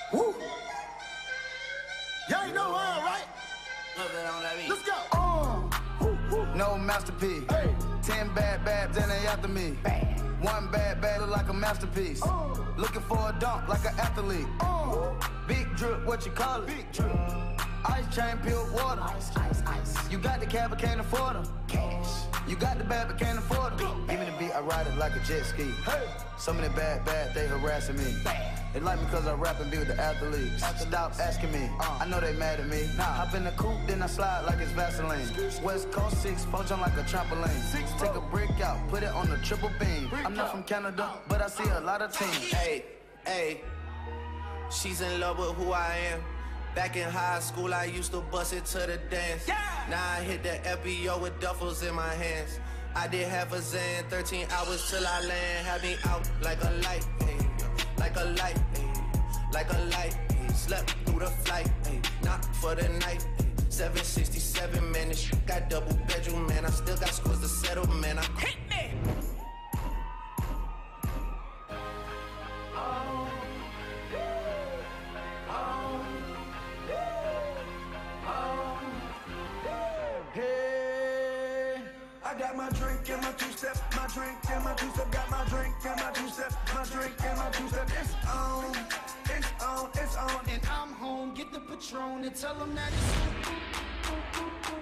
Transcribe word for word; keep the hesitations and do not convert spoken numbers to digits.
Woo. Y'all ain't know why, right? Let's go. Uh, woo, woo. No masterpiece. Hey. Ten bad babs and they after me. Bad. One bad bad look like a masterpiece. Uh. Looking for a dunk like an athlete. Uh. Big drip, what you call it? Big drip. Ice chain, pure water. Ice, ice, ice. You got the cab, but can't afford them. Cash. You got the bad, but can't afford them. Give me the beat, I ride it like a jet ski. Hey. Some of the bad, bad, they harassing me. Bad. They like me cause I rap and be with the athletes. Stop asking me, uh, I know they mad at me. Nah, hop in the coupe, then I slide like it's Vaseline. West Coast six, four jump like a trampoline. Six, Take a brick out, put it on the triple beam. I'm not from Canada, but I see a lot of teams. Hey, hey, she's in love with who I am. Back in high school, I used to bust it to the dance. Yeah. Now I hit the F B O with duffels in my hands. I did half a Zan, thirteen hours till I land. Had me out like a light, hey, like a light, hey, like a light. Hey. Slept through the flight, hey, not for the night. Hey. seven sixty-seven, man, this shit got double bedroom, man. I still got scores to settle, man. I hit me. I got my drink and my two-step, my drink and my two-step, got my drink and my two-step, my drink and my two-step. It's on, it's on, it's on, and I'm home. Get the Patron and tell them that it's